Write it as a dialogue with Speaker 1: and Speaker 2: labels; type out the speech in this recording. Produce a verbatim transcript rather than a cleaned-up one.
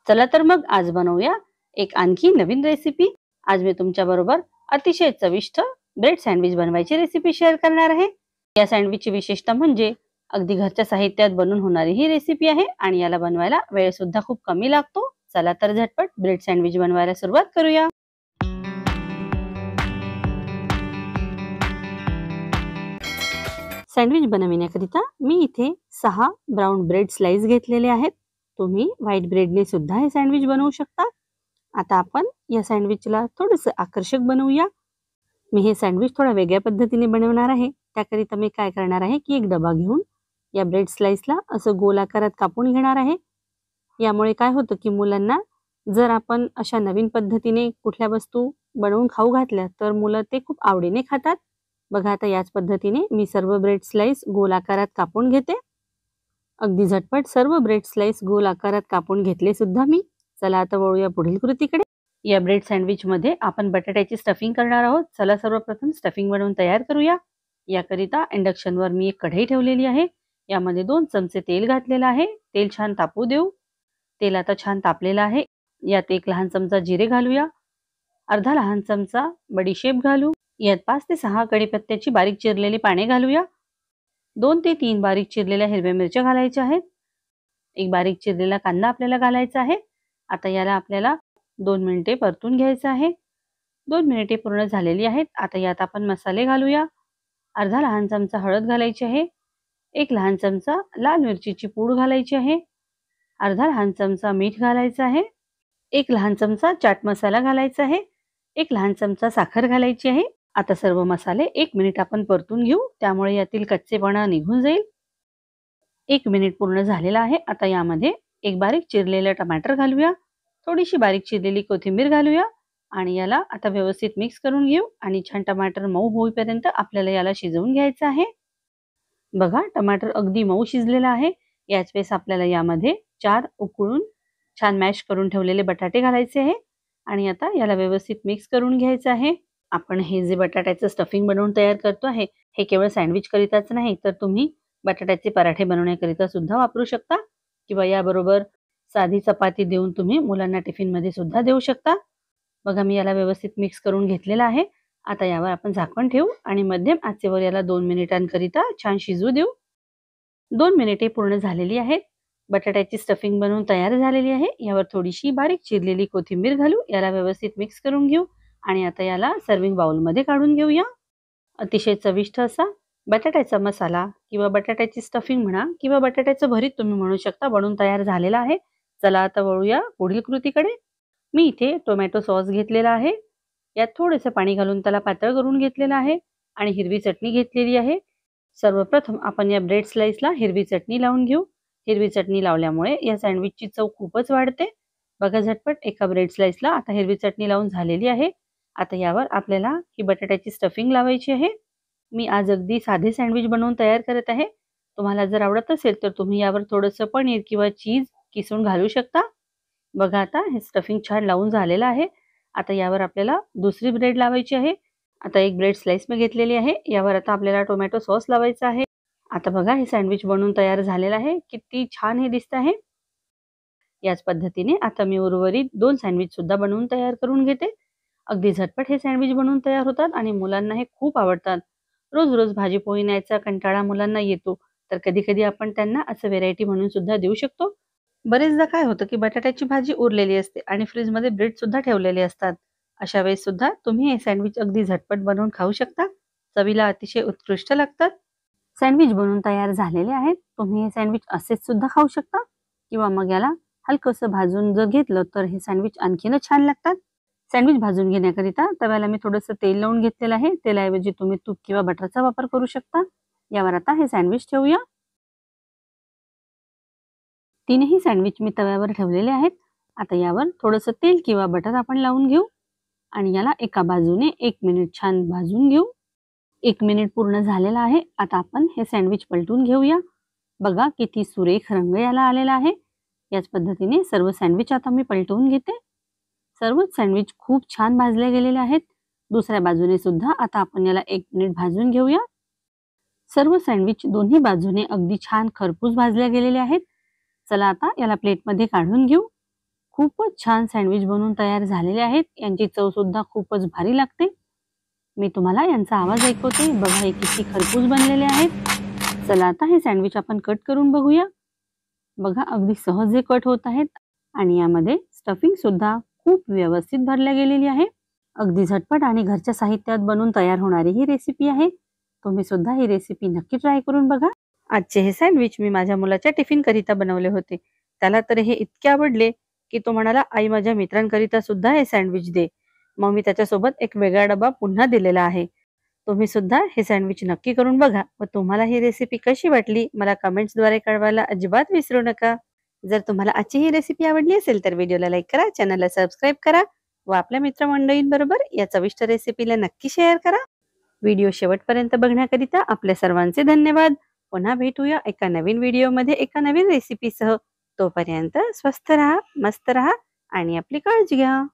Speaker 1: चला तर मग आज बनवूया एक आणखी नवीन रेसिपी। आज मी तुमच्या बरोबर अतिशय चविष्ट ब्रेड सँडविच बनवायची रेसिपी शेअर करणार आहे। या सँडविचची विशेषता म्हणजे अगदी घरच्या साहित्यात बनवून होणारी ही रेसिपी आहे आणि याला बनवायला वेळ सुद्धा खूप कमी लागतो। चला तर झटपट ब्रेड सँडविच बनवायला सुरुवात करूया। सँडविच बनवण्याकरिता मी इथे सहा ब्राउन ब्रेड स्लाइस घेतलेले आहेत। तुम्ही व्हाईट ब्रेडने सुद्धा हे सँडविच बनवू शकता। आता आपण या सँडविचला थोडंसं आकर्षक बनवूया। मी हे सँडविच थोडा वेगळ्या पद्धतीने बनवणार आहे। त्याकरिता मी काय करणार आहे की एक डबा घेऊन या ब्रेड स्लाइसला असं गोल आकारात कापून घेणार आहे। यामुळे काय होतं की मुलांना जर आपण अशा नवीन पद्धतीने कुठल्या वस्तू बनवून खाऊ घातल्या तर मुलं ते खूप आवडीने खातात। बघा आता याच पद्धतीने मी सर्व ब्रेड स्लाइस गोल आकारात कापून घेते। अगदी झटपट सर्व ब्रेड स्लाइस गोल आकारात कापून घेतले सुद्धा मी। चला आता वळूया पुढील कृतीकडे। या ब्रेड सँडविच मध्ये आपण बटाट्याची स्टफिंग करणार आहोत। चला सर्वप्रथम स्टफिंग बनवून तयार करूया। याकरिता इंडक्शनवर मी एक कढई ठेवलेली आहे। यामध्ये दोन चमचे तेल घातलेलं आहे। तेल छान तापू देऊ। तेल आता छान तापलेलं आहे। यात एक लहान चमचा जिरे घालूया। अर्धा लहान चमचा बडीशेप घालू। यात पाच ते सहा कढीपत्त्याची बारीक चिरलेली पाने घालूया। दोन ते तीन बारीक चिरलेल्या हिरव्या मिरच्या घालायच्या आहेत। एक बारीक चिरलेला कांदा आपल्याला घालायचा आहे। आता याला आपल्याला दोन मिनिटे परतून घ्यायचं आहे। दोन मिनिटे पूर्ण झालेली आहेत। आता यात आपण मसाले घालूया। अर्धा लहान चमचा हळद घालायची आहे। एक लहान चमचा लाल मिरचीची पूड घालायची आहे। अर्धा लहान चमचा मीठ घालायचं आहे। एक लहान चमचा चाट मसाला घालायचा आहे। एक लहान चमचा साखर घालायची आहे। आता सर्व मसाले एक मिनिट आपण परतून घेऊ, त्यामुळे यातील कच्चेपणा निघून जाईल। एक मिनिट पूर्ण झालेला आहे। आता यामध्ये एक बारीक चिरलेला टमाटर घालूया। थोडीशी बारीक चिरलेली कोथिंबीर घालूया आणि याला आता व्यवस्थित मिक्स करून घेऊ आणि छान टमाटर मऊ होईपर्यंत आपल्याला याला शिजवून घ्यायचं आहे। बघा टमाटर अगदी मऊ शिजलेला आहे। याच वेळेस आपल्याला यामध्ये चार उकळून छान मॅश करून ठेवलेले बटाटे घालायचे आहे आणि आता याला व्यवस्थित मिक्स करून घ्यायचं आहे। आपण हे जे बटाट्याचं स्टफिंग बनवून तयार करतो आहे हे केवळ सँडविच करिताच नाही तर तुम्ही बटाट्याचे पराठे बनवण्याकरिता सुद्धा वापरू शकता किंवा याबरोबर साधी चपाती देऊन तुम्ही मुलांना टिफिनमध्ये सुद्धा देऊ शकता। बघा मी याला व्यवस्थित मिक्स करून घेतलेला आहे। आता यावर आपण झाकण ठेवू आणि मध्यम आचेवर याला दोन मिनिटांकरिता छान शिजू देऊ। दोन मिनिटे पूर्ण झालेली आहेत। बटाट्याची स्टफिंग बनवून तयार झालेली आहे। यावर थोडीशी बारीक चिरलेली कोथिंबीर घालू। याला व्यवस्थित मिक्स करून घेऊ आणि आता याला सर्विंग बाउलमध्ये काढून घेऊया। अतिशय चविष्ट असा बटाट्याचा मसाला किंवा बटाट्याची स्टफिंग म्हणा किंवा बटाट्याचं भरीत तुम्ही म्हणू शकता बनवून तयार झालेला आहे। चला आता वळूया पुढील कृतीकडे। मी इथे टोमॅटो सॉस घेतलेला आहे। यात थोडेसे पाणी घालून त्याला पातळ करून घेतलेला आहे आणि हिरवी चटणी घेतलेली आहे। सर्वप्रथम आपण या ब्रेड स्लाइसला हिरवी चटणी लावून घेऊ। हिरवी चटणी लावल्यामुळे या सँडविचची चव खूपच वाढते। बघा झटपट एका ब्रेड स्लाइसला आता हिरवी चटणी लावून झालेली आहे। आता यावर आपल्याला ही बटाट्याची स्टफिंग लावायची आहे। मी आज अगदी साधे सँडविच बनवून तयार करत आहे। तुम्हाला जर आवडत असेल तर तुम्ही यावर थोडंसं पनीर किंवा चीज किसून घालू शकता। बघा आता हे स्टफिंग छान लावून झालेलं आहे। आता यावर आपल्याला दुसरी ब्रेड लावायची आहे। आता एक ब्रेड स्लाइस मी घेतलेली आहे। यावर आता आपल्याला टोमॅटो सॉस लावायचा आहे। आता बघा हे सँडविच बनवून तयार झालेलं आहे। किती छान हे दिसत आहे। याच पद्धतीने आता मी उर्वरित दोन सँडविच सुद्धा बनवून तयार करून घेते। अगदी झटपट हे सँडविच बनवून तयार होतात आणि मुलांना हे खूप आवडतात। रोज रोज भाजी पोळी न्यायचा कंटाळा मुलांना येतो तर कधी कधी आपण त्यांना असं व्हेरायटी म्हणून सुद्धा देऊ शकतो। बरेचदा काय होतं की बटाट्याची भाजी उरलेली असते आणि फ्रीजमध्ये ब्रेड सुद्धा ठेवलेले असतात। अशा वेळेस सुद्धा तुम्ही हे सँडविच अगदी झटपट बनवून खाऊ शकता। चवीला अतिशय उत्कृष्ट लागतात। सँडविच बनवून तयार झालेले आहेत। तुम्ही हे सँडविच असेच सुद्धा खाऊ शकता किंवा मग याला हलकंसं भाजून जर घेतलं तर हे सँडविच आणखीनच छान लागतात। सँडविच भाजून घेण्याकरिता तव्याला मी थोडंसं तेल लावून घेतलेलं आहे। तेलाऐवजी तुम्ही तूप किंवा बटरचा वापर करू शकता। यावर आता हे सँडविच ठेवूया। तीनही सँडविच मी तव्यावर ठेवलेले आहेत। आता यावर थोडंसं तेल किंवा बटर आपण लावून घेऊ आणि याला एका बाजूने एक मिनिट छान भाजून घेऊ। एक मिनिट पूर्ण झालेला आहे। आता आपण हे सँडविच पलटून घेऊया। बघा किती सुरेख रंग याला आलेला आहे। याच पद्धतीने सर्व सँडविच आता मी पलटवून घेते। सर्वच सँडविच खूप छान भाजले गेलेले आहेत। दुसऱ्या बाजूने सुद्धा आता आपण याला एक मिनिट भाजून घेऊया। सर्व सँडविच दोन्ही बाजूने अगदी छान खरपूस भाजले गेलेले आहेत। चला आता याला प्लेटमध्ये काढून घेऊ। खूपच छान सँडविच बनवून तयार झालेले आहेत. यांची चव सुद्धा खूपच भारी लागते. मी तुम्हाला यांचा आवाज ऐकवते. बघा हे किती खरपूस बनलेले आहेत. चला आता हे सँडविच आपण कट करून बघूया. बघा अगदी सहज हे कट होत आहेत आणि यामध्ये स्टफिंग सुद्धा खूप व्यवस्थित भरल्या गेलेली आहे. अगदी झटपट आणि घरच्या साहित्यात बनवून तयार होणारी ही रेसिपी आहे. तुम्ही सुद्धा ही रेसिपी नक्की ट्राय करून बघा. आजचे हे सँडविच मी माझ्या मुलाच्या टिफिन करिता बनवले होते. त्याला तर हे इतके आवडले की तो म्हणाला, आई माझ्या मित्रांकरिता सुद्धा हे सँडविच दे. मग मी त्याच्यासोबत एक वेगळा डबा पुन्हा दिलेला आहे. तुम्ही सुद्धा हे सँडविच नक्की करून बघा व तुम्हाला ही रेसिपी कशी वाटली मला कमेंट्सद्वारे कळवायला अजिबात विसरू नका. जर तुम्हाला आजची ही रेसिपी आवडली असेल तर व्हिडिओला लाईक करा, चॅनलला सबस्क्राईब करा व आपल्या मित्रमंडळींबरोबर या चविष्ट रेसिपीला नक्की शेअर करा. व्हिडिओ शेवटपर्यंत बघण्याकरिता आपल्या सर्वांचे धन्यवाद. पुन्हा भेटूया एका नवीन व्हिडिओमध्ये एका नवीन रेसिपीसह. तोपर्यंत स्वस्थ राहा, मस्त राहा आणि आपली काळजी घ्या.